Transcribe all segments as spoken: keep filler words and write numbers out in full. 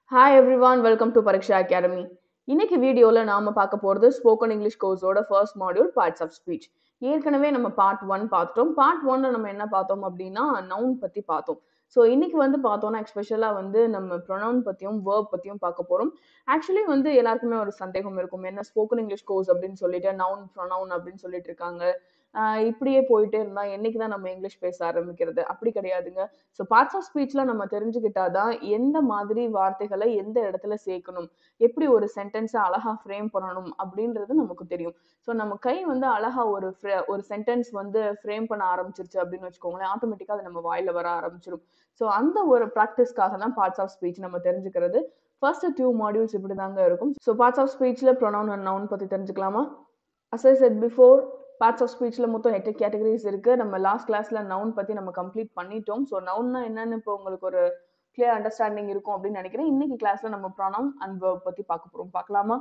Hi everyone, welcome to Pariksha Academy. இன்னைக்கு வீடியோல நாம பார்க்க போறது ஸ்போக்கன் இங்கிலீஷ் கோர்ஸோட first module parts of speech. ஏற்கனவே நம்ம பார்ட் ஒன் பார்த்துட்டோம். பார்ட் ஒன்ல நம்ம என்ன பார்த்தோம் அப்படின்னா நவுன் பத்தி பார்த்தோம். ஸோ இன்னைக்கு வந்து பார்த்தோம்னா எக்ஸ்பெஷலா வந்து நம்ம ப்ரொனவுன் பத்தியும் வேர்ப் பத்தியும் பார்க்க போறோம். ஆக்சுவலி வந்து எல்லாருக்குமே ஒரு சந்தேகம் இருக்கும், என்ன ஸ்போக்கன் இங்கிலீஷ் கோர்ஸ் அப்படின்னு சொல்லிட்டு நவுன் ப்ரொனவுன் அப்படின்னு சொல்லிட்டு இருக்காங்க. ஆஹ் இப்படியே போயிட்டே இருந்தா என்னைக்கு தான் நம்ம இங்கிலீஷ் பேச ஆரம்பிக்கிறது? அப்படி கிடையாதுங்க. ஸோ பார்ட்ஸ் ஆஃப் ஸ்பீச்ல நம்ம தெரிஞ்சுக்கிட்டாதான் எந்த மாதிரி வார்த்தைகளை எந்த இடத்துல சேர்க்கணும், எப்படி ஒரு சென்டென்ஸை அழகா ஃப்ரேம் பண்ணணும் அப்படின்றது நமக்கு தெரியும். ஸோ நம்ம கை வந்து அழகா ஒரு fra- ஒரு சென்டென்ஸ் வந்து ஃப்ரேம் பண்ண ஆரம்பிச்சிருச்சு அப்படின்னு வச்சுக்கோங்களேன், ஆட்டோமேட்டிக்கா அது நம்ம வாயில வர ஆரம்பிச்சிடும். ஸோ அந்த ஒரு ப்ராக்டிஸ்க்காக தான் பார்ட்ஸ் ஆஃப் ஸ்பீச் நம்ம தெரிஞ்சுக்கிறது. ஃபர்ஸ்ட் டூ மாடியூல்ஸ் இப்படி தாங்க இருக்கும். ஸோ பார்ட்ஸ் ஆஃப் ஸ்பீச்ல ப்ரொனவுன் அண்ட் நவுன் பத்தி தெரிஞ்சுக்கலாமா? As I said before, parts of ஸ்பீச்ல மொத்தம் எட்டு கேட்டகரிஸ் இருக்கு. நம்ம லாஸ்ட் கிளாஸ்ல நவுன் பத்தி நம்ம கம்ப்ளீட் பண்ணிட்டோம். ஸோ நவுன்னா என்னன்னு இப்போ உங்களுக்கு ஒரு கிளியர் அண்டர்ஸ்டாண்டிங் இருக்கும் அப்படின்னு நினைக்கிறேன். இன்னைக்கு கிளாஸ்ல நம்ம ப்ரொனவுன் அண்ட் வேர்ப் பத்தி பார்க்க போறோம். பார்க்கலாமா?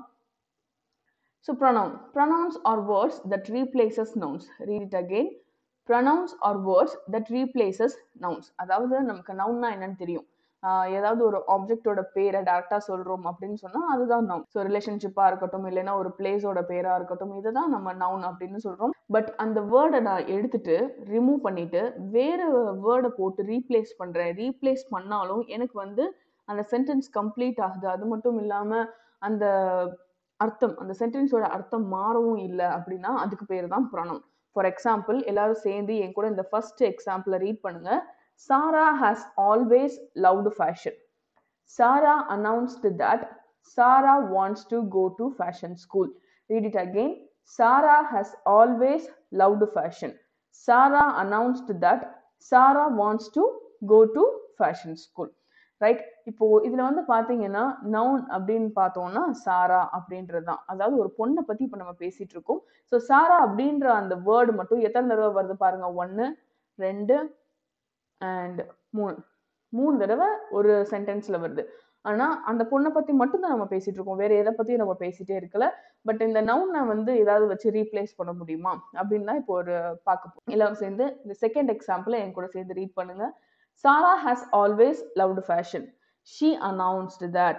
So pronoun. Pronouns are words that replaces nouns. Read it again. Pronouns are words that replaces nouns. அதாவது நமக்கு நவுன்னா என்னன்னு தெரியும். ஆஹ் ஏதாவது ஒரு ஆப்ஜெக்டோட பேரை டேரக்டா சொல்றோம் அப்படின்னு சொன்னா அதுதான் நவுன். ஸோ ரிலேஷன்ஷிப்பா இருக்கட்டும், இல்லைன்னா ஒரு பிளேஸோட பேரா இருக்கட்டும், இதுதான் நம்ம நவுன் அப்படின்னு சொல்றோம். பட் அந்த வேர்டை நான் எடுத்துட்டு ரிமூவ் பண்ணிட்டு வேற வேர்டை போட்டு ரீப்ளேஸ் பண்றேன். ரீப்ளேஸ் பண்ணாலும் எனக்கு வந்து அந்த சென்டென்ஸ் கம்ப்ளீட் ஆகுது. அது மட்டும் இல்லாம அந்த அர்த்தம், அந்த சென்டென்ஸோட அர்த்தம் மாறவும் இல்லை அப்படின்னா அதுக்கு பேர் தான் ப்ரொனவுன். ஃபார் எக்ஸாம்பிள், எல்லாரும் சேர்ந்து என் கூட இந்த ஃபர்ஸ்ட் எக்ஸாம்பிளை ரீட் பண்ணுங்க. Sarah has always loved fashion. Sarah announced that Sarah wants to go to fashion school. Read it again. Sarah has always loved fashion. Sarah announced that Sarah wants to go to fashion school. Right. இப்போ இதுல வந்து பாத்தீங்கன்னா noun அப்படின்னு பார்த்தோம்னா சாரா அப்படின்றது தான். அதாவது ஒரு பொண்ணை பத்தி இப்ப நம்ம பேசிட்டு இருக்கோம். ஸோ சாரா அப்படின்ற அந்த வேர்டு மட்டும் எத்தனை தடவை வருது பாருங்க. ஒன்னு, ரெண்டு அண்ட் மூணு. மூணு தடவை ஒரு சென்டென்ஸ்ல வருது. ஆனா அந்த பொண்ணை பத்தி மட்டும் தான் நம்ம பேசிட்டு இருக்கோம், வேற எதை பத்தியும் நம்ம பேசிட்டே இருக்கல. பட் இந்த நவுனை வந்து ஏதாவது வச்சு ரீப்ளேஸ் பண்ண முடியுமா அப்படின்னு தான் இப்போ ஒரு பார்க்க போறோம். எல்லாரும் சேர்ந்து இந்த செகண்ட் எக்ஸாம்பிள் என் கூட சேர்ந்து ரீட் பண்ணுங்க. Sarah has always loved fashion. She announced that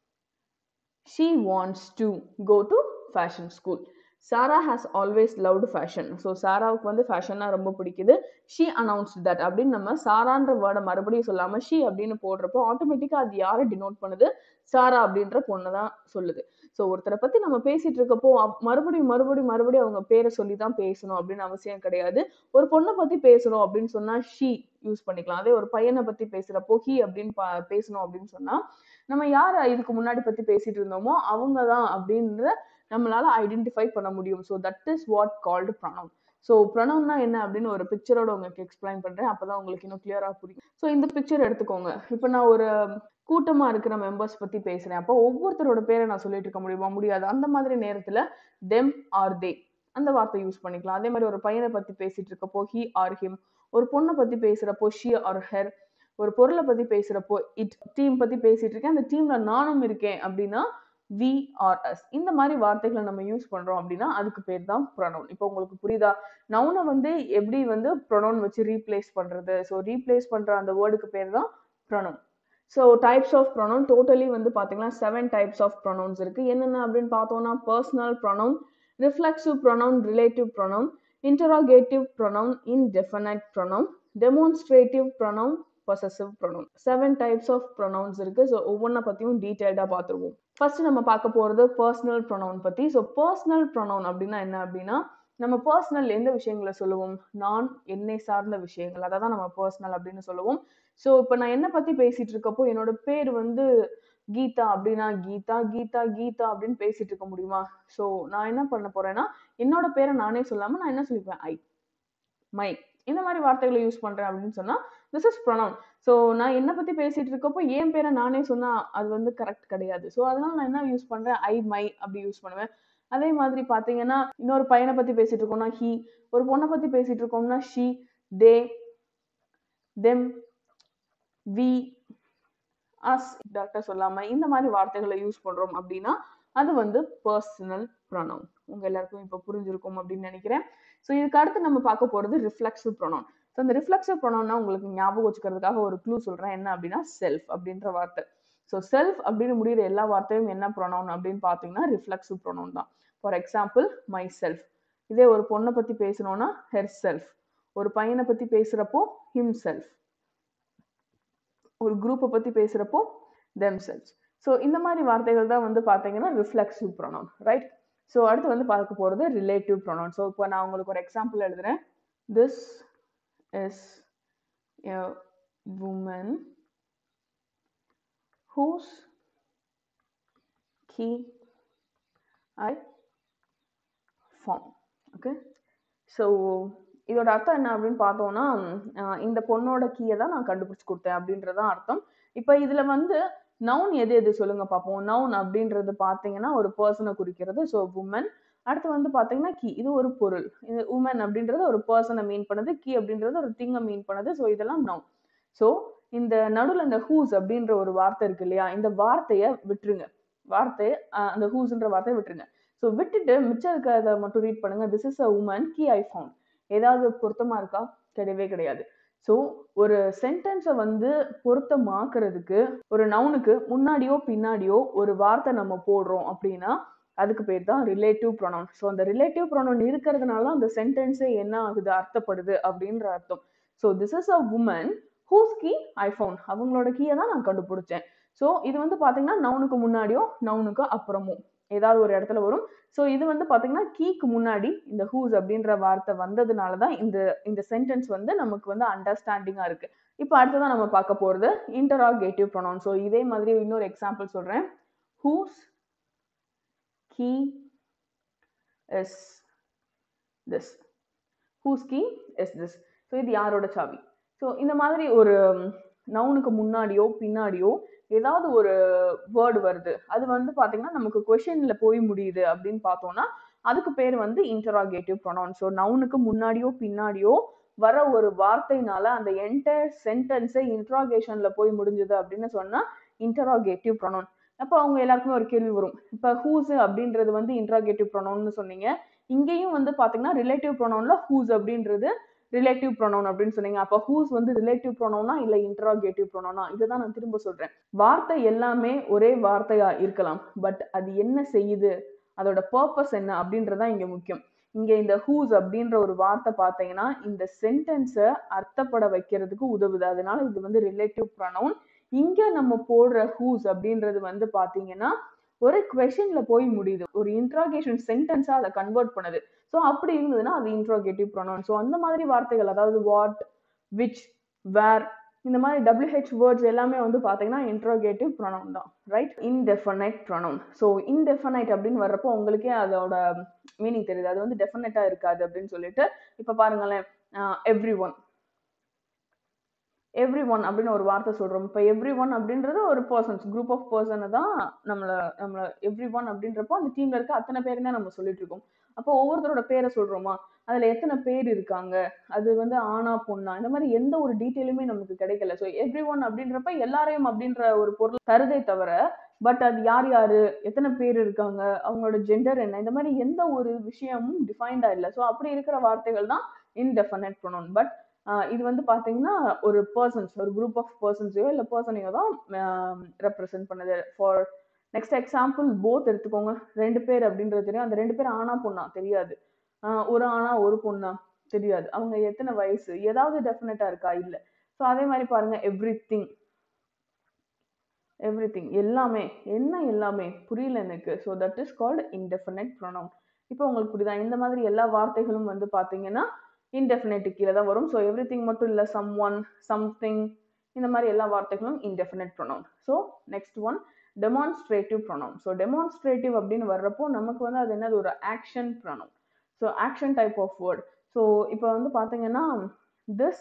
she wants to go to fashion school. Sarah has always loved fashion. So சாராவுக்கு வந்து ஃபேஷன்னா ரொம்ப பிடிக்குது. ஷீ அனௌன்ஸ்ட் தட் அப்படின்னு நம்ம சாரான்ற வேர்டை மறுபடியும் சொல்லாம ஷீ அப்படின்னு போடுறப்போ ஆட்டோமேட்டிக்கா அது யாரை டினோட் பண்ணுது? சாரா அப்படின்ற பொண்ணை தான் சொல்லுது. ஸோ ஒருத்தரை பத்தி நம்ம பேசிட்டு இருக்கப்போ அப்- மறுபடியும் மறுபடியும் மறுபடியும் அவங்க பேரை சொல்லி தான் பேசணும் அப்படின்னு அவசியம் கிடையாது. ஒரு பொண்ணை பத்தி பேசணும் அப்படின்னு சொன்னா ஷீ யூஸ் பண்ணிக்கலாம். அதே ஒரு பையனை பத்தி பேசுறப்போ ஹி அப்படின்னு பா- பேசணும் அப்படின்னு சொன்னா நம்ம யாரை இதுக்கு முன்னாடி பத்தி பேசிட்டு இருந்தோமோ அவங்க தான் அப்படின்ற நம்மளால ஐடென்டிஃபை பண்ண முடியும். So that is what called pronoun. So ப்ரொனவுன்னா என்ன அப்படின்னு ஒரு பிக்சரோட உங்களுக்கு எக்ஸ்பிளைன் பண்றேன், அப்பதான் உங்களுக்கு இன்னும் கிளியரா புரியும். ஸோ இந்த பிக்சர் எடுத்துக்கோங்க. இப்போ நான் ஒரு கூட்டமா இருக்கிற மெம்பர்ஸ் பத்தி பேசுறேன். அப்போ ஒவ்வொருத்தரோட பேரை நான் சொல்லிட்டு இருக்க முடியுமா? முடியாது. அந்த மாதிரி நேரத்துல தெம் ஆர் தே அந்த வார்த்தை யூஸ் பண்ணிக்கலாம். அதே மாதிரி ஒரு பையனை பத்தி பேசிட்டு இருக்கப்போ ஹி ஆர் ஹிம். ஒரு பொண்ணை பத்தி பேசுறப்போ ஷி ஆர் ஹெர். ஒரு பொருளை பத்தி பேசுறப்போ இட். டீம் பத்தி பேசிட்டு இருக்கேன், அந்த டீம்ல நானும் இருக்கேன் அப்படின்னா வி ஆர் அஸ். இந்த மாதிரி வார்த்தைகளை நம்ம யூஸ் பண்றோம் அப்படின்னா அதுக்கு பேர் தான் ப்ரொனவுன். இப்போ உங்களுக்கு புரியுதா? நவுனை வந்து எப்படி வந்து ப்ரொனவுன் வச்சு ரீப்ளேஸ் பண்றது? ஸோ ரீப்ளேஸ் பண்ற அந்த வேர்டுக்கு பேர் தான் pronoun. So types of pronoun totally வந்து பார்த்தீங்கன்னா செவன் டைப்ஸ் ஆஃப் ப்ரொனவுன்ஸ் இருக்கு. என்னென்ன அப்படின்னு பார்த்தோம்னா personal pronoun, reflexive pronoun, relative pronoun, interrogative pronoun, indefinite pronoun, demonstrative pronoun, possessive pronoun. Seven types of pronouns இருக்கு. ஸோ ஒவ்வொன்றை பத்தியும் டீடைல்டா பார்த்துருவோம். ஃபர்ஸ்ட் நம்ம பார்க்க போறது பர்சனல் ப்ரொனவுன் பத்தி. ஸோ பர்சனல் ப்ரொனவுன் அப்படின்னா என்ன அப்படின்னா நம்ம பர்சனல் எந்த விஷயங்களை சொல்லுவோம்? நான், என்னை சார்ந்த விஷயங்கள், அதை தான் நம்ம பர்சனல் அப்படின்னு சொல்லுவோம். ஸோ இப்போ நான் என்ன பத்தி பேசிட்டு இருக்கப்போ என்னோட பேர் வந்து கீதா அப்படின்னா கீதா கீதா கீதா அப்படின்னு பேசிட்டு இருக்க முடியுமா? ஸோ நான் என்ன பண்ண போறேன்னா என்னோட பேரை நானே சொல்லாம நான் என்ன சொல்லிப்பேன்? ஐ, மை, இந்த மாதிரி வார்த்தைகளை யூஸ் பண்றேன் அப்படின்னு சொன்னா திஸ் இஸ் ப்ரொனவுன். ஸோ நான் என்ன பத்தி பேசிட்டு இருக்கப்போ என் பேரை நானே சொன்னா அது வந்து கரெக்ட் கிடையாது. ஸோ அதனால நான் என்ன யூஸ் பண்றேன்? ஐ, மை அப்படி யூஸ் பண்ணுவேன். அதே மாதிரி பாத்தீங்கன்னா இன்னொரு பையனை பத்தி பேசிட்டு இருக்கோம்னா ஹி, ஒரு பொண்ணை பத்தி பேசிட்டு இருக்கோம்னா she, they, them, we, us doctor சொல்லாம இந்த மாதிரி வார்த்தைகளை யூஸ் பண்றோம் அப்படின்னா அது வந்து பர்சனல் ப்ரொனவுன். உங்க எல்லாருக்கும் இப்ப புரிஞ்சிருக்கும் அப்படின்னு நினைக்கிறேன். ஸோ இதுக்கு அடுத்து நம்ம பார்க்க போறது ரிஃப்ளெக்சிவ் ப்ரொனவுன். ஸோ இந்த ரிஃப்ளெக்சிவ் ப்ரொனவுன்னா உங்களுக்கு ஞாபகம் வச்சுக்கிறதுக்காக ஒரு க்ளூ சொல்றேன். என்ன அப்படின்னா செல்ஃப் அப்படின்ற வார்த்தை. ஸோ செல்ஃப் அப்படின்னு முடிகிற எல்லா வார்த்தையும் என்ன ப்ரொனவுன் அப்படின்னு பார்த்தீங்கன்னா ரிஃப்ளெக்சிவ் ப்ரொனவுன் தான். For example myself. இதே ஒரு பொண்ணை பற்றி பேசணும்னா ஹெர் செல்ஃப். ஒரு பையனை பற்றி பேசுகிறப்போ ஹிம் செல்ஃப். ஒரு குரூப்பை பற்றி பேசுகிறப்போ தெம் செல்ஃப். ஸோ இந்த மாதிரி வார்த்தைகள் தான் வந்து பார்த்தீங்கன்னா ரிஃப்ளெக்சிவ் ப்ரொனவுன், ரைட்? ஸோ அடுத்து வந்து பார்க்க போகிறது ரிலேட்டிவ் ப்ரொனவுன். ஸோ இப்போ நான் உங்களுக்கு ஒரு எக்ஸாம்பிள் எழுதுறேன். This is a woman whose key I found. Okay, so இதோட அர்த்தம் என்ன அப்படின்னு பார்த்தோம்னா இந்த பொண்ணோட கீயை தான் நான் கண்டுபிடிச்சு கொடுத்தேன் அப்படின்றதான் அர்த்தம். இப்போ இதுல வந்து நவுன் எது எது சொல்லுங்க பார்ப்போம். நவுன் அப்படின்றது பார்த்தீங்கன்னா ஒரு பர்சனை குறிக்கிறது. So woman. அடுத்து வந்து பார்த்தீங்கன்னா கீ, இது ஒரு பொருள். இது உமன் அப்படின்றது ஒரு பர்சனை மீன் பண்ணுது, கீ அப்படின்றது ஒரு திங்கை மீன் பண்ணுது. ஸோ இதெல்லாம் நவுன். ஸோ இந்த நடுவில் இந்த ஹூஸ் அப்படின்ற ஒரு வார்த்தை இருக்கு இல்லையா, இந்த வார்த்தையை விட்டுருங்க. வார்த்தை அந்த ஹூஸ்ன்ற வார்த்தையை விட்டுருங்க. ஸோ விட்டுட்டு மிச்சம் இருக்கிறத மட்டும் ரீட் பண்ணுங்க. This is a woman key I found. ஏதாவது பொருத்தமா இருக்கா? கிடையவே கிடையாது. ஸோ ஒரு சென்டென்ஸை வந்து பொருத்தமாக்குறதுக்கு ஒரு நவுனுக்கு முன்னாடியோ பின்னாடியோ ஒரு வார்த்தை நம்ம போடுறோம் அப்படின்னா அதுக்கு பேர் தான் ரிலேட்டிவ் ப்ரொனவுன். ஸோ அந்த ரிலேட்டிவ் ப்ரொனவுன் இருக்கிறதுனால அந்த சென்டென்ஸே என்ன ஆகுது, அர்த்தப்படுது அப்படின்ற அர்த்தம். So this is a woman whose key I found. அவங்களோட கீயை தான் நான் கண்டுபிடிச்சேன். ஸோ இது வந்து பார்த்தீங்கன்னா நவுனுக்கு முன்னாடியோ நவுனுக்கு அப்புறமும் ஏதாவது ஒரு இடத்துல வரும். ஸோ இது வந்து பார்த்தீங்கன்னா கீக்கு முன்னாடி இந்த ஹூஸ் அப்படின்ற வார்த்தை வந்ததுனால தான் இந்த இந்த சென்டென்ஸ் வந்து நமக்கு வந்து அண்டர்ஸ்டாண்டிங்காக இருக்கு. இப்போ அடுத்ததான் நம்ம பார்க்க போகிறது இன்டராகேட்டிவ் ப்ரொனவுன். ஸோ இதே மாதிரி இன்னொரு எக்ஸாம்பிள் சொல்கிறேன். Whose key is this. Whose key is this. So இது யாரோட சாவி. ஸோ இந்த மாதிரி ஒரு நவுனுக்கு முன்னாடியோ பின்னாடியோ ஏதாவது ஒரு வேர்டு வருது, அது வந்து பார்த்தீங்கன்னா நமக்கு கொஷின்ல போய் முடியுது அப்படின்னு பார்த்தோம்னா அதுக்கு பேர் வந்து இன்டராகேட்டிவ் ப்ரொனவுன். ஸோ நவுனுக்கு முன்னாடியோ பின்னாடியோ வர ஒரு வார்த்தைனால அந்த என்டையர் சென்டென்ஸை இன்ட்ராகேஷன்ல போய் முடிஞ்சுது அப்படின்னு சொன்னா இன்டராகேட்டிவ் ப்ரொனவுன். அப்போ அவங்க எல்லாருக்குமே ஒரு கேள்வி வரும். இப்போ ஹூஸ் அப்படின்றது வந்து இன்ட்ராகேட்டிவ் ப்ரொனவுன்னு சொன்னீங்க, இங்கேயும் வந்து பார்த்தீங்கன்னா ரிலேட்டிவ் ப்ரொனவுன்ல ஹூஸ் அப்படின்றது ரிலேட்டிவ் ப்ரொனவுன் அப்படின்னு சொன்னீங்க. அப்போ ஹூஸ் வந்து ரிலேட்டிவ் ப்ரொனவுனா இல்ல இன்டராகேட்டிவ் ப்ரொனவுனா? இதுதான் நான் திரும்ப சொல்றேன். வார்த்தை எல்லாமே ஒரே வார்த்தையா இருக்கலாம், பட் அது என்ன செய்யுது, அதோட பர்பஸ் என்ன அப்படின்றதான் இங்க முக்கியம். இங்க இந்த ஹூஸ் அப்படின்ற ஒரு வார்த்தை பார்த்தீங்கன்னா இந்த சென்டென்ஸை அர்த்தப்பட வைக்கிறதுக்கு உதவுது. அதனால இது வந்து ரிலேட்டிவ் ப்ரொனவுன். இங்க நம்ம போடுற ஹூஸ் அப்படின்றது வந்து பாத்தீங்கன்னா ஒரு கொஸ்டின்ல போய் முடியுது, ஒரு இன்ட்ராகேஷன் சென்டென்ஸா அதை கன்வெர்ட் பண்ணுது. ஸோ அப்படி இருந்ததுன்னா அது இன்ட்ராகேட்டிவ் ப்ரொனவுன். ஸோ அந்த மாதிரி வார்த்தைகள், அதாவது வாட், விச், வேர், இந்த மாதிரி டபிள்யூஹெச் வேர்ட்ஸ் எல்லாமே வந்து பார்த்தீங்கன்னா இன்ட்ராகேட்டிவ் ப்ரொனவுன் தான், right? Indefinite pronoun. So indefinite அப்படின்னு வர்றப்போ உங்களுக்கே அதோட மீனிங் தெரியுது, அது வந்து டெஃபினட்டா இருக்காது அப்படின்னு சொல்லிட்டு. இப்போ பாருங்களேன், எவ்ரி ஒன் எவ்ரி ஒன் அப்படின்னு ஒரு வார்த்தை சொல்றோம். இப்போ எவ்ரி ஒன் அப்படின்றது ஒரு பர்சன்ஸ், குரூப் ஆஃப் பர்சனை தான் நம்மள நம்மள எவ்ரி ஒன் அப்படின்றப்போ அந்த டீம்ல இருக்க அத்தனை பேரும் தான் நம்ம சொல்லிட்டு இருக்கோம். அப்போ ஒவ்வொருத்தரோட பேரை சொல்றோமா, அதுல எத்தனை பேர் இருக்காங்க, அது வந்து ஆனா பொண்ணா, இந்த மாதிரி எந்த ஒரு டீட்டெயிலுமே நமக்கு கிடைக்கல. ஸோ எவ்ரி ஒன் அப்படின்றப்ப எல்லாரையும் அப்படின்ற ஒரு பொருள் தருதே தவிர, பட் அது யார் யாரு, எத்தனை பேர் இருக்காங்க, அவங்களோட ஜெண்டர் என்ன, இந்த மாதிரி எந்த ஒரு விஷயமும் டிஃபைன்டா இல்லை. ஸோ அப்படி இருக்கிற வார்த்தைகள் தான் இன்டெஃபினைட் ப்ரொனவுன். பட் இது வந்து பாத்தீங்கன்னா ஒரு பர்சன்ஸ், ஒரு குரூப் ஆஃப் பர்சன்ஸையோ இல்ல பர்சனையோ தான் ரெப்ரசென்ட் பண்ணுது. ஃபார் நெக்ஸ்ட் எக்ஸாம்பிள் போத் எடுத்துக்கோங்க. ரெண்டு பேர் அப்படின்றது தெரியும், அந்த ரெண்டு பேர் ஆனா பொண்ணா தெரியாது, ஒரு ஆணா ஒரு பொண்ணா தெரியாது, அவங்க எத்தனை வயசு, ஏதாவது டெஃபினட்டா இருக்கா, இல்ல. ஸோ அதே மாதிரி பாருங்க, எவ்ரி திங் எவ்ரி திங் எல்லாமே, என்ன எல்லாமே புரியல எனக்கு. So that is called indefinite pronoun. இப்போ உங்களுக்கு புரியுதா? இந்த மாதிரி எல்லா வார்த்தைகளும் வந்து பாத்தீங்கன்னா இன்டெஃபினைட் கீழே தான் வரும். ஸோ எவ்ரி திங் மட்டும் இல்லை, சம் ஒன், சம்திங், இந்த மாதிரி எல்லா வார்த்தைகளும் indefinite pronoun. So next one demonstrative pronoun. So demonstrative அப்படின்னு வர்றப்போ நமக்கு வந்து அது என்னது, ஒரு action pronoun. So action type of word. So இப்போ வந்து பார்த்தீங்கன்னா this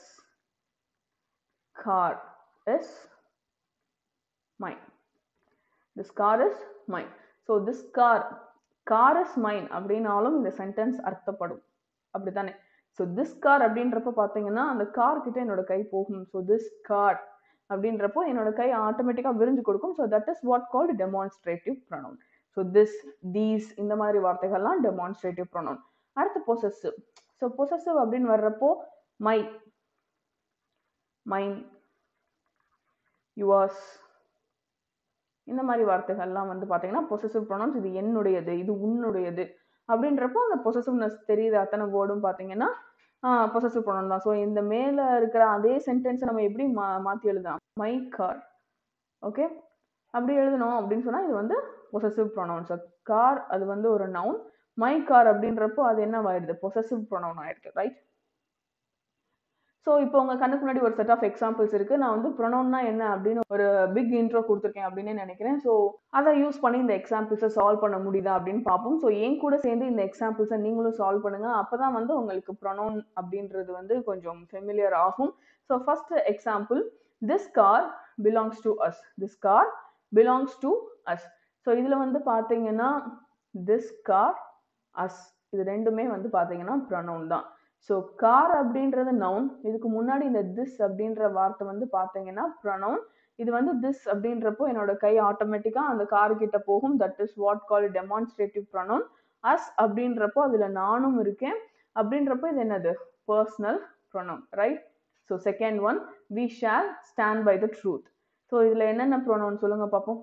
car is mine. This car is mine. So this car car is mine அப்படின்னாலும் இந்த சென்டென்ஸ் அர்த்தப்படும், அப்படித்தானே? ஸோ திஸ் கார் அப்படின்றப்ப பார்த்தீங்கன்னா அந்த கார் கிட்ட என்னோட கை போகும். ஸோ திஸ் கார் அப்படின்றப்போ என்னோட கை ஆட்டோமேட்டிக்காக விரிஞ்சு கொடுக்கும். So that is what called demonstrative pronoun. So this, these, இந்த மாதிரி வார்த்தைகள்லாம் டெமான்ஸ்ட்ரேட்டிவ் ப்ரொனவுன். அடுத்து பொசசிவ். ஸோ பொசசிவ் அப்படின்னு வர்றப்போ மை, மைன், யுவர்ஸ், இந்த மாதிரி வார்த்தைகள்லாம் வந்து பார்த்தீங்கன்னா பொசசிவ் ப்ரொனவுன்ஸ். இது என்னுடையது, இது உன்னுடையது அப்படின்றப்போ அந்த பொசசிவ்னஸ் தெரியுது அத்தனை வேர்டும் பார்த்தீங்கன்னா பொசசிவ் ப்ரொனவுன் தான். ஸோ இந்த மேல இருக்கிற அதே சென்டென்ஸை நம்ம எப்படி மா மாற்றி எழுதலாம்? My car. ஓகே, அப்படி எழுதணும் அப்படின்னு சொன்னா இது வந்து பொசசிவ் ப்ரொனவுன்ஸ். கார் அது வந்து ஒரு நவுன். மை கார் அப்படின்றப்போ அது என்ன ஆயிடுது? பொசசிவ் ப்ரொனவுன் ஆயிடுது, ரைட்? ஸோ இப்போ உங்க கண்ணுக்கு முன்னாடி ஒரு செட் ஆஃப் எக்ஸாம்பிள்ஸ் இருக்கு. நான் வந்து ப்ரொனவுன்னா என்ன அப்படின்னு ஒரு பிக் இன்ட்ரோ கொடுத்துருக்கேன் அப்படின்னு நினைக்கிறேன். ஸோ அதை யூஸ் பண்ணி இந்த எக்ஸாம்பிள்ஸை சால்வ் பண்ண முடியுதா அப்படின்னு பார்ப்போம். ஸோ என் கூட சேர்ந்து இந்த எக்ஸாம்பிள்ஸை நீங்களும் சால்வ் பண்ணுங்க. அப்பதான் வந்து உங்களுக்கு ப்ரொனவுன் அப்படின்றது வந்து கொஞ்சம் ஃபெமிலியர் ஆகும். So first example, this car belongs to us. This car belongs to us. So இதுல வந்து பாத்தீங்கன்னா திஸ் கார், அஸ், இது ரெண்டுமே வந்து பாத்தீங்கன்னா ப்ரொனவுன் தான். ஸோ கார் அப்படின்றது நவுன். இதுக்கு முன்னாடி இந்த திஸ் அப்படின்ற வார்த்தை வந்து பார்த்தீங்கன்னா ப்ரொனவுன். இது வந்து திஸ் அப்படின்றப்போ என்னோட கை ஆட்டோமேட்டிக்கா அந்த கார் கிட்ட போகும். That is what call demonstrative pronoun. Us அப்படின்றப்போ அதுல நானும் இருக்கேன் அப்படின்றப்போ இது என்னது? Personal pronoun, right? So second one, we shall stand by the truth. So இதுல என்னென்ன ப்ரொனவுன் சொல்லுங்க பார்ப்போம்.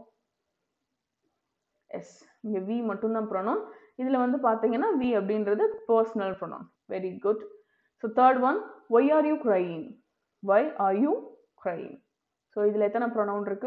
எஸ், இங்க வி மட்டும்தான் ப்ரொனவுன். இதுல வந்து பாத்தீங்கன்னா வி அப்படின்றது personal pronoun. Very good. So third one, why are you crying. Why are you crying. So இதுல எத்தனை ப்ரொனவுன் இருக்கு?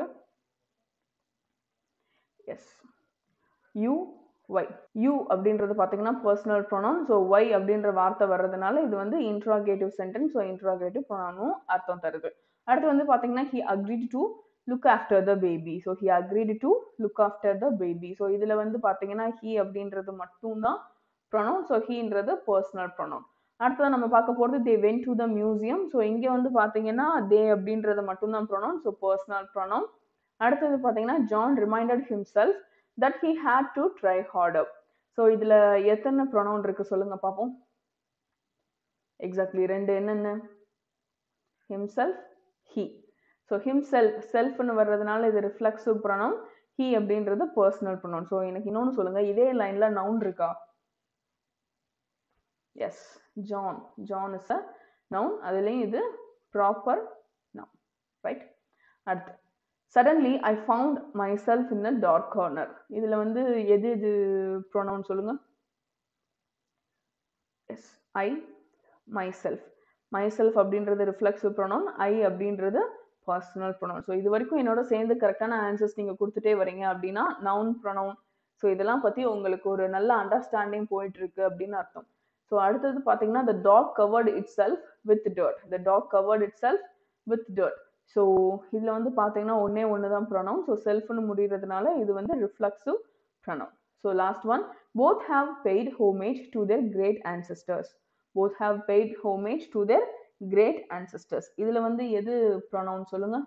S, you, Y. யூ அப்படின்றது பாத்தீங்கன்னா பர்சனல் ப்ரொனவுன். ஸோ ஒய் அப்படின்ற வார்த்தை வர்றதுனால இது வந்து இன்ட்ராகேட்டிவ் சென்டென்ஸ். ஸோ இன்ட்ராகேட்டிவ் ப்ரொனவுனும் அர்த்தம் தருது. அடுத்து வந்து பாத்தீங்கன்னா he agreed to look after the baby. so he agreed to look after the baby. so இதுல வந்து பாத்தீங்கன்னா he அப்படின்றது மட்டும் தான் pronoun. so heன்றது personal pronoun. அடுத்து நம்ம பார்க்க போறது they went to the museum. so இங்க வந்து பாத்தீங்கன்னா they அப்படின்றது மட்டும் தான் pronoun. so personal pronoun. அடுத்தது பாத்தீங்கன்னா John reminded himself that he had to try harder. so இதுல எத்தனை pronoun இருக்கு சொல்லுங்க பாப்போம். எக்ஸாக்ட்லி ரெண்டு. என்னென்ன? himself, he. so himself, self னு வர்றதுனால இது reflexive pronoun. he அப்படின்றது personal pronoun. so எனக்கு இன்னொன்னு சொல்லுங்க, இதே லைன்ல noun இருக்கா? yes, John. John is a noun. அதுலயும் இது proper noun, right? அடுத்து, suddenly I found myself in a dark corner. இதுல வந்து எது எது pronoun சொல்லுங்க. yes, I, myself. myself அப்படின்றது reflexive pronoun. I அப்படின்றது personal pronoun. ஸோ இது வரைக்கும் என்னோட சேர்ந்து கரெக்டான ஆன்சர்ஸ் நீங்க கொடுத்துட்டே வரீங்க அப்படின்னா noun, pronoun, ஸோ இதெல்லாம் பத்தி உங்களுக்கு ஒரு நல்ல அண்டர்ஸ்டாண்டிங் போயிட்டு இருக்கு அப்படின்னு அர்த்தம். ஸோ அடுத்தது பார்த்தீங்கன்னா the dog covered itself with dirt. the dog covered itself with dirt. So இதுல வந்து பார்த்தீங்கன்னா ஒன்னே ஒன்று தான் pronoun. ஸோ செல்ஃப்னு முடிகிறதுனால இது வந்து reflexive pronoun. So last one, both have paid homage to their great ancestors. both have paid homage to their great ancestors. இதுல வந்து எது pronoun சொல்லுங்க.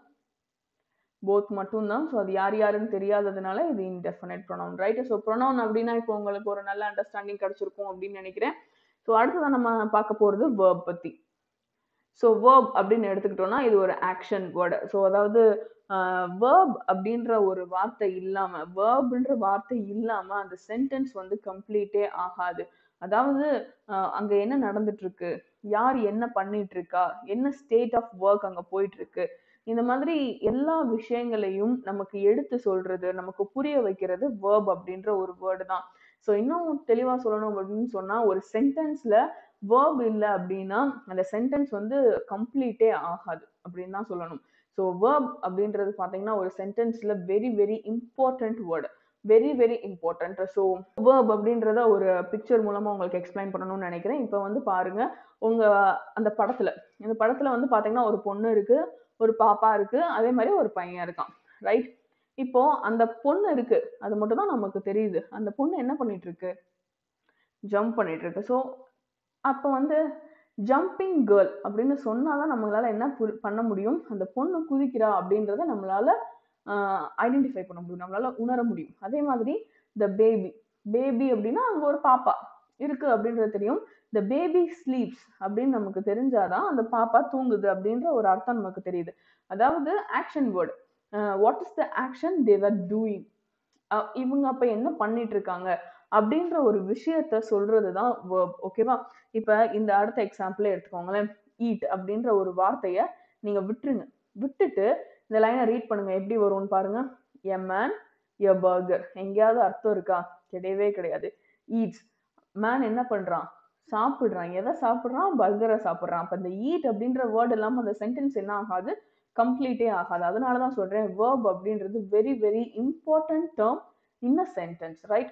both மட்டும் தான். ஸோ அது யார் யாருன்னு தெரியாததுனால இது indefinite pronoun, right? So pronoun அப்படின்னா இப்போ உங்களுக்கு ஒரு நல்ல அண்டர்ஸ்டாண்டிங் கிடைச்சிருக்கும் அப்படின்னு நினைக்கிறேன். ஸோ அடுத்ததான் நம்ம பார்க்க போறது verb பத்தி. ஸோ verb அப்படின்னு எடுத்துக்கிட்டோம்னா இது ஒரு ஆக்ஷன் வேர்டு. ஸோ அதாவது verb அப்படின்ற ஒரு வார்த்தை இல்லாம, verbன்ற வார்த்தை இல்லாம அந்த சென்டென்ஸ் வந்து கம்ப்ளீட்டே ஆகாது. அதாவது அங்க என்ன நடந்துட்டு இருக்கு, யார் என்ன பண்ணிட்டு இருக்கா, என்ன ஸ்டேட் ஆஃப் ஒர்க் அங்க போயிட்டு இருக்கு, இந்த மாதிரி எல்லா விஷயங்களையும் நமக்கு எடுத்து சொல்றது, நமக்கு புரிய வைக்கிறது verb அப்படின்ற ஒரு வேர்டு தான். ஸோ இன்னும் தெளிவா சொல்லணும் அப்படின்னு சொன்னா ஒரு சென்டென்ஸ்ல verb இல்லை அப்படின்னா அந்த சென்டென்ஸ் வந்து கம்ப்ளீட்டே ஆகாது அப்படின்னு தான் சொல்லணும். ஸோ verb அப்படின்றது பார்த்தீங்கன்னா ஒரு சென்டென்ஸ்ல very very important word, very very important. So verb அப்படின்றத ஒரு பிக்சர் மூலமா உங்களுக்கு எக்ஸ்பிளைன் பண்ணணும்னு நினைக்கிறேன். இப்போ வந்து பாருங்க, உங்க அந்த படத்துல இந்த படத்துல வந்து பாத்தீங்கன்னா ஒரு பொண்ணு இருக்கு, ஒரு பாப்பா இருக்கு, அதே மாதிரி ஒரு பையன் இருக்கான், ரைட்? இப்போ அந்த பொண்ணு இருக்கு, அது மட்டும் தான் நமக்கு தெரியுது. அந்த பொண்ணு என்ன பண்ணிட்டு இருக்கு? ஜம்ப் பண்ணிட்டு இருக்கு. ஸோ அப்போ வந்து ஜம்பிங் கேர்ள் அப்படின்னு சொன்னாதான் நம்மளால என்ன பண்ண முடியும், அந்த பொண்ணு குதிக்கிறா அப்படின்றத நம்மளால ஐடென்டிஃபை பண்ண முடியும், நம்மளால உணர முடியும். அதே மாதிரி த பேபி, பேபி அப்படின்னா அங்க ஒரு பாப்பா இருக்கு அப்படின்றது தெரியும். த பேபி ஸ்லீப்ஸ் அப்படின்னு நமக்கு தெரிஞ்சாதான் அந்த பாப்பா தூங்குது அப்படின்ற ஒரு அர்த்தம் நமக்கு தெரியுது. அதாவது action word. What is the action they were doing, இவங்க அப்ப என்ன பண்ணிட்டு இருக்காங்க அப்படின்ற ஒரு விஷயத்த சொல்றதுதான் verb. ஓகேவா? இப்ப இந்த அடுத்த எக்ஸாம்பிள் எடுத்துக்கோங்களேன். ஈட் அப்படின்ற ஒரு வார்த்தைய நீங்க விட்டுருங்க, விட்டுட்டு இந்த லைனை ரீட் பண்ணுங்க, எப்படி வரும்னு பாருங்க. A man a burger. எங்கேயாவது அர்த்தம் இருக்கா? கிடையவே கிடையாது. ஈட்ஸ், மேன் என்ன பண்றான்? சாப்பிடுறான். எதை சாப்பிடுறான்? பர்கரை சாப்பிடுறான். அப்ப இந்த ஈட் அப்படின்ற வேர்ட் இல்லாம அந்த சென்டென்ஸ் என்ன ஆகாது? கம்ப்ளீட்டே ஆகாது. அதனாலதான் சொல்றேன் verb அப்படின்றது very very important term in a sentence, right?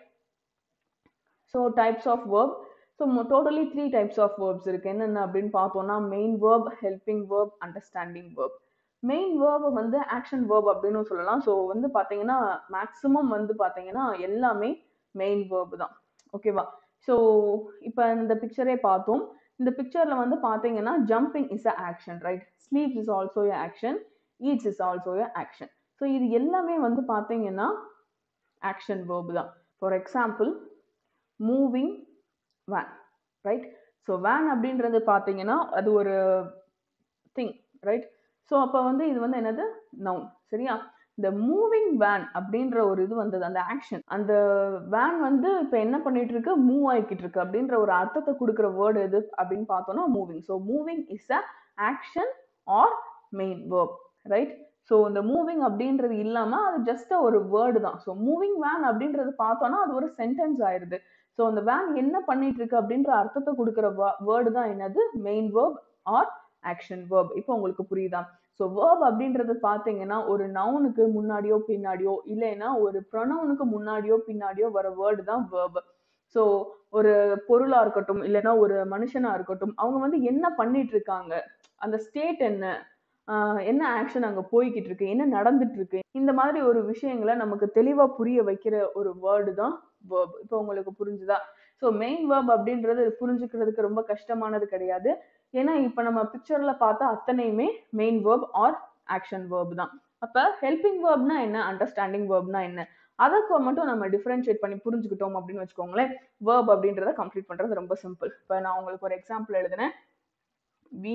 So types of verb. So totally three types of verbs இருக்கு. என்னென்ன அப்படின்னு பார்த்தோம்னா main verb, helping verb, understanding verb. Main வேர்பை வந்து ஆக்ஷன் வேர்ப் அப்படின்னு சொல்லலாம். ஸோ வந்து பார்த்தீங்கன்னா மேக்ஸிமம் வந்து பார்த்தீங்கன்னா எல்லாமே மெயின் வேர்ப் தான். ஓகேவா? ஸோ இப்போ இந்த பிக்சரே பார்த்தோம். இந்த பிக்சர்ல வந்து பார்த்தீங்கன்னா jumping is a action, right? Sleeps is also a action, eats is also a action. So இது எல்லாமே வந்து பார்த்தீங்கன்னா ஆக்ஷன் வேர்ப் தான். For example moving van, right? So van அப்படின்றது பார்த்தீங்கன்னா அது ஒரு திங், ரைட்? ஸோ அப்போ வந்து இது வந்து என்னது? நவுன், சரியா? இந்த மூவிங் வேன் அப்படின்ற ஒரு இது வந்தது, அந்த ஆக்ஷன். அந்த வேன் வந்து இப்போ என்ன பண்ணிட்டு இருக்கு? மூவ் ஆகிக்கிட்டு இருக்கு அப்படின்ற ஒரு அர்த்தத்தை கொடுக்குற வேர்டு எது அப்படின்னு பார்த்தோம்னா moving. So moving is a action or main verb, right? So இந்த மூவிங் அப்படின்றது இல்லாம அது ஜஸ்ட் ஒரு வேர்டு தான். ஸோ மூவிங் வேன் அப்படின்றது பார்த்தோம்னா அது ஒரு சென்டென்ஸ் ஆயிருது. ஸோ அந்த வேன் என்ன பண்ணிட்டு இருக்கு அப்படின்ற அர்த்தத்தை கொடுக்குற வேர்டு தான் என்னது? Main verb or action verb. இப்போ உங்களுக்கு புரியுதா? ஸோ வேர்ப் அப்படின்றது பார்த்தீங்கன்னா ஒரு நவுனுக்கு முன்னாடியோ பின்னாடியோ இல்லைன்னா ஒரு ப்ரொனவுனுக்கு முன்னாடியோ பின்னாடியோ வர வேர்டு தான் வேர்ப். ஸோ ஒரு பொருளா இருக்கட்டும் இல்லைன்னா ஒரு மனுஷனா இருக்கட்டும், அவங்க வந்து என்ன பண்ணிட்டு இருக்காங்க, அந்த ஸ்டேட் என்ன, என்ன ஆக்ஷன் அங்க போய்கிட்டு இருக்கு, என்ன நடந்துட்டு இருக்கு, இந்த மாதிரி ஒரு விஷயங்களை நமக்கு தெளிவா புரிய வைக்கிற ஒரு வேர்டு தான் வேர்ப். இப்போ உங்களுக்கு புரிஞ்சுதா? ஸோ மெயின் வேர்ப் அப்படின்றது புரிஞ்சுக்கிறதுக்கு ரொம்ப கஷ்டமானது கிடையாது. ஏன்னா இப்ப நம்ம பிக்சர்ல பார்த்தா அத்தனையுமே main verb or action verb தான். அப்ப ஹெல்பிங் வேர்ப்னா என்ன, அண்டர்ஸ்டாண்டிங் வேர்ப்னா என்ன, அதற்கு மட்டும் நம்ம டிஃபரன்ஷியேட் பண்ணி புரிஞ்சுக்கிட்டோம் அப்படின்னு வச்சுக்கோங்களேன், வேர்ப் அப்படின்றத கம்ப்ளீட் பண்றது ரொம்ப சிம்பிள். இப்ப நான் உங்களுக்கு ஒரு எக்ஸாம்பிள் எழுதுனேன். we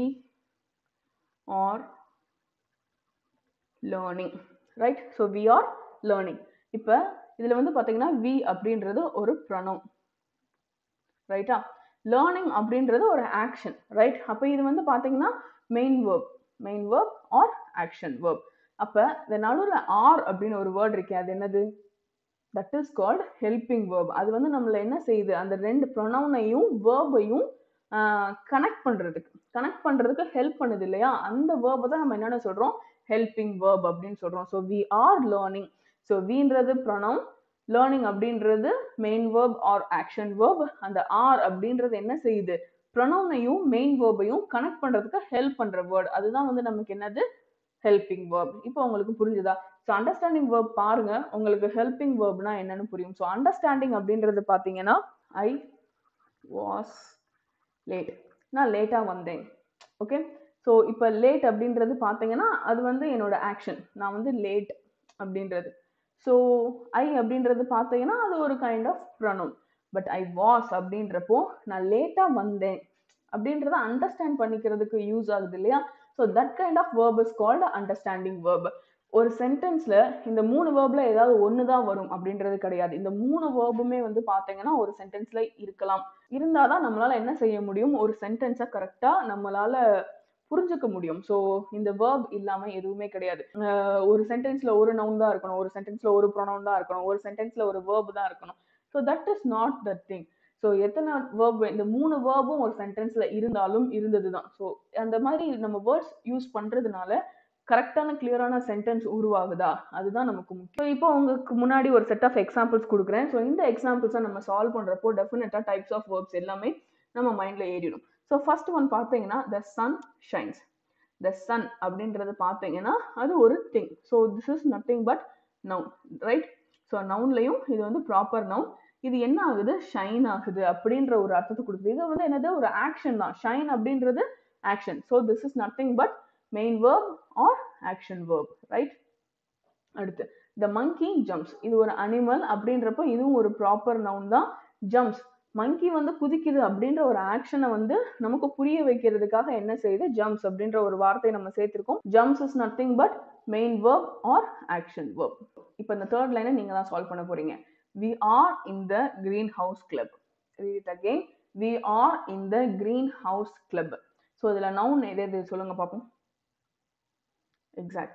are learning, right? so we are learning. இப்ப இதுல வந்து பாத்தீங்கன்னா we அப்படின்றது ஒரு pronoun, ரைட்டா? லேர்னிங் அப்படின்றது ஒரு ஆக்ஷன், ரைட்? அப்ப இது வந்து பாத்தீங்கன்னா main verb, main verb or action verb. அப்ப இந்த நடுவுல ஆர் அப்படின்னு ஒரு வேர்ட் இருக்கு, அது என்னது? That is called helping verb. அது வந்து நம்மள என்ன செய்யுது? அந்த ரெண்டு ப்ரொனவுனையும் வேர்பையும் கனெக்ட் பண்றதுக்கு கனெக்ட் பண்றதுக்கு ஹெல்ப் பண்ணுது இல்லையா? அந்த வேர்பை தான் நம்ம என்னென்ன சொல்றோம்? ஹெல்பிங் வேர்ப் அப்படின்னு சொல்றோம். So we are learning. So வீன்றது ப்ரொனவுன், லேர்னிங் அப்படின்றது main verb or action verb. அந்த ஆர் அப்படின்றது என்ன செய்யுது? ப்ரொனவுனையும் மெயின் வேர்பையும் கனெக்ட் பண்றதுக்கு ஹெல்ப் பண்ற வேர்ட். அதுதான் வந்து நமக்கு என்னது? Helping verb. இப்போ உங்களுக்கு புரிஞ்சுதா? ஸோ அண்டர்ஸ்டாண்டிங் வேர்ப் பாருங்க, உங்களுக்கு ஹெல்பிங் வேர்ப்னா என்னன்னு புரியும். ஸோ அண்டர்ஸ்டாண்டிங் அப்படின்றது பார்த்தீங்கன்னா ஐ வாஸ் லேட், நான் லேட்டா வந்தேன். ஓகே, ஸோ இப்போ லேட் அப்படின்றது பார்த்தீங்கன்னா அது வந்து என்னோட ஆக்ஷன், நான் வந்து லேட் அப்படின்றது. ஸோ ஐ அப்படின்றது பார்த்தீங்கன்னா அது ஒரு kind of pronoun. But I was அப்படின்றப்போ நான் லேட்டா வந்தேன் அப்படின்றத அண்டர்ஸ்டாண்ட் பண்ணிக்கிறதுக்கு யூஸ் ஆகுது இல்லையா? So that kind of verb is called understanding verb. ஒரு சென்டென்ஸ்ல இந்த மூணு வேர்ப்ல ஏதாவது ஒன்று தான் வரும் அப்படின்றது கிடையாது. இந்த மூணு வேர்புமே வந்து பார்த்தீங்கன்னா ஒரு சென்டென்ஸ்ல இருக்கலாம். இருந்தாதான் நம்மளால என்ன செய்ய முடியும்? ஒரு சென்டென்ஸை கரெக்டா நம்மளால புரிஞ்சுக்க முடியும். ஸோ இந்த வேர்ப் இல்லாம எதுவுமே கிடையாது. ஒரு சென்டென்ஸ்ல ஒரு நவுன் தான் இருக்கணும், ஒரு சென்டென்ஸ்ல ஒரு ப்ரொனவுன் தான் இருக்கணும், ஒரு சென்டென்ஸ்ல ஒரு வேர்ப் தான் இருக்கணும். So that is not the thing. So எத்தனை வேர்ப், இந்த மூணு வேர்பும் ஒரு சென்டென்ஸ்ல இருந்தாலும் இருந்தது தான். ஸோ அந்த மாதிரி நம்ம வேர்ட்ஸ் யூஸ் பண்றதுனால கரெக்டான கிளியரான சென்டென்ஸ் உருவாகுதா, அதுதான் நமக்கு முக்கியம். இப்போ உங்களுக்கு முன்னாடி ஒரு செட் ஆஃப் எக்ஸாம்பிள்ஸ் கொடுக்குறேன். ஸோ இந்த எக்ஸாம்பிள்ஸை நம்ம சால்வ் பண்றப்போ டெஃபினட்டா டைப்ஸ் ஆஃப் வேர்ப்ஸ் எல்லாமே நம்ம மைண்ட்ல ஏறிடும். ஸோ ஃபர்ஸ்ட் ஒன் பார்த்தீங்கன்னா the sun shines. The sun அப்படின்றது பார்த்தீங்கன்னா அது ஒரு thing. So this is nothing but noun, right? So நவுன்லையும் இது வந்து ப்ராப்பர் நவுன். இது என்ன ஆகுது? ஷைன் ஆகுது அப்படின்ற ஒரு அர்த்தத்தை கொடுக்குது. இது வந்து என்னது? ஒரு ஆக்ஷன் தான். ஷைன் அப்படின்றது action. So this is nothing but main verb or action verb, right? அடுத்து the monkey jumps. இது ஒரு அனிமல் அப்படின்றப்போ இதுவும் ஒரு ப்ராப்பர் நவுன் தான். ஜம்ப்ஸ், மங்கி வந்து குதிக்குது அப்படின்ற ஒரு ஆக்ஷனை வந்து நமக்கு புரிய வைக்கிறதுக்காக என்ன செய்யுது? ஜம்ப்ஸ் அப்படின்ற ஒரு வார்த்தையை நம்ம சேர்த்திருக்கோம். Jumps is nothing but main verb or action verb. இப்போ இந்த தேர்ட் லைனை நீங்க தான் சால்வ் பண்ண போறீங்க. we are in the greenhouse club. read it again. we are in the greenhouse club. So இதுல நவுன் எது எது சொல்லுங்க பார்ப்போம். Exactly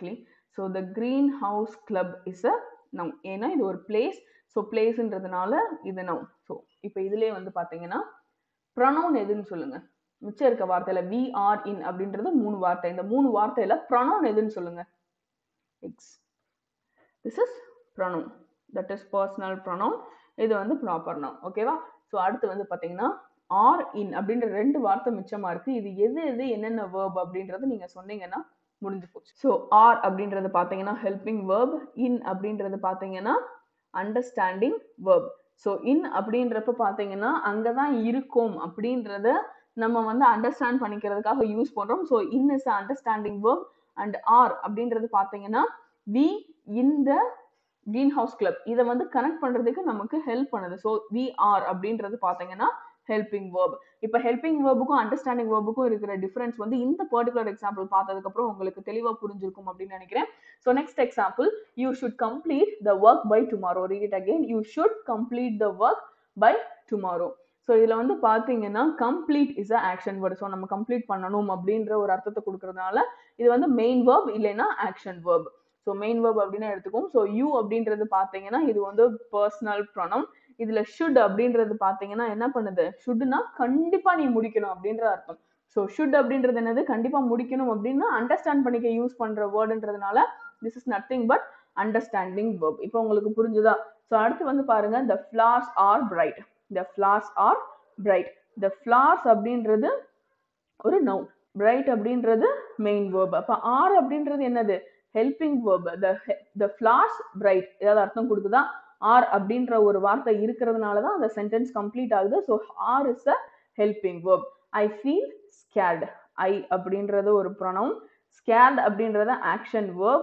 so the greenhouse club is a noun. ஏன்னா இது ஒரு பிளேஸ். ஸோ பிளேஸ்ன்றதுனால இது நவுன். ஸோ இப்போ இதுலேயே வந்து பார்த்தீங்கன்னா ப்ரொனவுன் எதுன்னு சொல்லுங்க. மிச்சம் இருக்க வார்த்தையில வி ஆர் இன் அப்படின்றது மூணு வார்த்தை. இந்த மூணு வார்த்தையில ப்ரொனவுன் எதுன்னு சொல்லுங்க. எக்ஸ். This is pronoun. That is personal pronoun. இது வந்து ப்ராப்பர் நவுன். ஓகேவா? ஸோ அடுத்து வந்து பார்த்தீங்கன்னா ஆர் இன் அப்படின்ற ரெண்டு வார்த்தை மிச்சமா இருக்கு. இது எது எது என்னென்ன வேர்ப் அப்படின்றது நீங்க சொன்னீங்கன்னா முடிஞ்சு போச்சு. ஸோ ஆர் அப்படின்றது பார்த்தீங்கன்னா ஹெல்பிங் வேர்ப். இன் அப்படின்றது பார்த்தீங்கன்னா அண்டர்ஸ்டாண்டிங் வேர்ப். ஸோ இன் அப்படின்றப்ப பார்த்தீங்கன்னா அங்கதான் இருக்கும் அப்படின்றத நம்ம வந்து அண்டர்ஸ்டாண்ட் பண்ணிக்கிறதுக்காக யூஸ் பண்றோம். So in is understanding verb. And are அப்படின்றது பார்த்தீங்கன்னா we in the greenhouse club. இதை வந்து கனெக்ட் பண்றதுக்கு நமக்கு ஹெல்ப் பண்ணுது. ஸோ வி ஆர் அப்படின்றது பார்த்தீங்கன்னா ஹெல்பிங் வேர்ப். இப்போ ஹெல்பிங் வேர்புக்கும் அண்டர்ஸ்டாண்டிங் வேர்புக்கும் இருக்கிற டிஃபரன்ஸ் வந்து இந்த பர்டிகுலர் எக்ஸாம்பிள் பார்த்ததுக்கு அப்புறம் உங்களுக்கு தெளிவா புரிஞ்சிருக்கும் அப்படின்னு நினைக்கிறேன். So next example, you should complete the work by tomorrow. Read it again. You should complete the work by tomorrow. So இதுல வந்து பாத்தீங்கன்னா complete is a action word. So நம்ம கம்ப்ளீட் பண்ணணும் அப்படின்ற ஒரு அர்த்தத்தை கொடுக்கறதுனால இது வந்து மெயின் வேர்ப் இல்லைன்னா action verb. So main verb அப்படின்னு எடுத்துக்கும். ஸோ யூ அப்படின்றது பாத்தீங்கன்னா இது வந்து பர்சனல் ப்ரொனவுன். இதுல ஷுட் அப்படின்றது பாத்தீங்கன்னா என்ன பண்ணுது, ஷுட்னா கண்டிப்பா நீ முடிக்கணும் அப்படின்ற அர்த்தம். ஸோ ஷுட் அப்படின்றது என்னது, கண்டிப்பா முடிக்கணும் அப்படின்னா அண்டர்ஸ்டாண்ட் பண்ணிக்க யூஸ் பண்ற வேர்டுன்றதுனால this is nothing but understanding verb. இப்போ உங்களுக்கு புரிஞ்சுதா? ஸோ அடுத்து வந்து பாருங்க, the flowers are bright. the flowers are bright. the flowers அப்படின்றது ஒரு நவுன், bright அப்படின்றது மெயின் வேர்ப். அப்ப ஆர் அப்படின்றது என்னது, helping verb. the the flowers bright ஏதாவது அர்த்தம் கொடுக்குதா? ஆர் அப்படின்ற ஒரு வார்த்தை இருக்கிறதுனால தான் அந்த சென்டென்ஸ் கம்ப்ளீட் ஆகுது. So are is a helping verb. I feel scared. I அப்படின்றது ஒரு ப்ரொனவுன். ஸ்கேர்ட் அப்படின்றத ஆக்ஷன் வேர்ப்.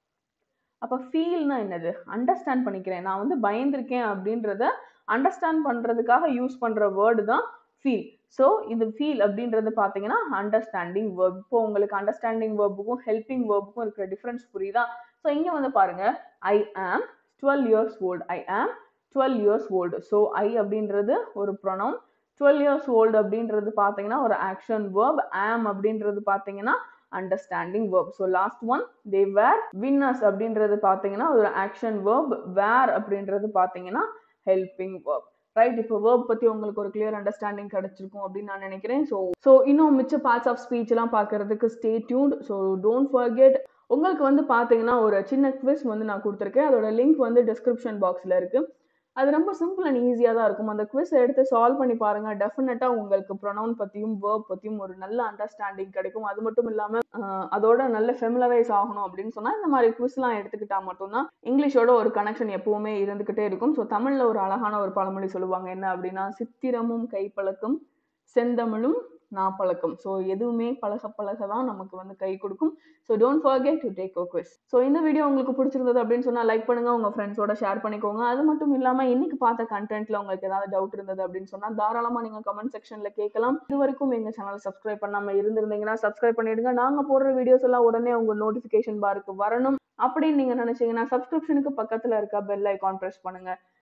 அப்ப ஃபீல்னா என்னது, அண்டர்ஸ்டாண்ட் பண்ணிக்கிறேன். நான் வந்து பயந்திருக்கேன் அப்படின்றத அண்டர்ஸ்டாண்ட் பண்றதுக்காக யூஸ் பண்ற வேர்டு தான் ஃபீல். ஸோ இது ஃபீல் அப்படின்றது பார்த்தீங்கன்னா அண்டர்ஸ்டாண்டிங் வேர்ப். இப்போ உங்களுக்கு அண்டர்ஸ்டாண்டிங் வேர்புக்கும் ஹெல்பிங் வேர்புக்கும் இருக்கிற டிஃபரன்ஸ் புரியுதா? ஸோ இங்க வந்து பாருங்க, ஐ am twelve years old. I am twelve years old. So I அப்படின்றது ஒரு ப்ரொனவுன். டுவெல் இயர்ஸ் ஓல்டு அப்படின்றது பார்த்தீங்கன்னா ஒரு ஆக்ஷன் வேர்ப். ஆம் அப்படின்றது பார்த்தீங்கன்னா understanding verb. So last one, they were winners அப்படின்றது பார்த்தீங்கன்னா ஒரு ஆக்ஷன் வேர்ப். were அப்படின்றது பார்த்தீங்கன்னா ஹெல்பிங் வேர்ப். ரைட்? இப்போ வேர்ப் பத்தி உங்களுக்கு ஒரு கிளியர் அண்டர்ஸ்டாண்டிங் கிடைச்சிருக்கும் அப்படின்னு நான் நினைக்கிறேன். ஸோ ஸோ இன்னும் மிச்ச பார்ட்ஸ் ஆஃப் ஸ்பீச் எல்லாம் பார்க்கறதுக்கு stay tuned. So don't forget. உங்களுக்கு வந்து பார்த்தீங்கன்னா ஒரு சின்ன குவிஸ் வந்து நான் கொடுத்துருக்கேன். அதோட லிங்க் வந்து டிஸ்கிரிப்ஷன் பாக்ஸ்ல இருக்கு. அது ரொம்ப சிம்பிள் அண்ட் ஈஸியாக தான் இருக்கும். அந்த குவிஸ் எடுத்து சால்வ் பண்ணி பாருங்க. டெஃபினட்டா உங்களுக்கு ப்ரொனவுன் பத்தியும் வேர்ப் பத்தியும் ஒரு நல்ல அண்டர்ஸ்டாண்டிங் கிடைக்கும். அது மட்டும் இல்லாம அதோட நல்ல ஃபெமிலரைஸ் ஆகணும் அப்படின்னு சொன்னா இந்த மாதிரி குவிஸ் எல்லாம் எடுத்துக்கிட்டா மட்டும்தான் இங்கிலீஷோட ஒரு கனெக்ஷன் எப்பவுமே இருந்துகிட்டே இருக்கும். ஸோ தமிழ்ல ஒரு அழகான ஒரு பழமொழி சொல்லுவாங்க, என்ன அப்படின்னா, சித்திரமும் கைப்பழக்கம் செந்தமிழும் நாப்பழக்கம். ஸோ எதுவுமே பழக பழக தான் நமக்கு வந்து கை கொடுக்கும். So don't forget to take a quiz. So இந்த வீடியோ உங்களுக்கு பிடிச்சிருந்தது அப்படின்னு சொன்னா லைக் பண்ணுங்க, உங்க ஃப்ரெண்ட்ஸோட ஷேர் பண்ணிக்கோங்க. அது மட்டும் இல்லாம இன்னைக்கு பார்த்த கண்டென்ட்ல உங்களுக்கு ஏதாவது டவுட் இருந்தது அப்படின்னு சொன்னா தாராளமா நீங்க கமெண்ட் செக்ஷன்ல கேட்கலாம். இது வரைக்கும் எங்க சேனல் சப்ஸ்கிரைப் பண்ணாம இருந்திருந்தீங்கன்னா சப்ஸ்கிரைப் பண்ணிடுங்க. நாங்க போடுற வீடியோஸ் எல்லாம் உடனே உங்க நோட்டிபிகேஷன் பாருக்கு வரணும் அப்படின்னு நீங்க நினைச்சீங்கன்னா சப்ஸ்கிரிப்ஷனுக்கு பக்கத்துல இருக்க பெல் ஐகான் பிரஸ் பண்ணுங்க.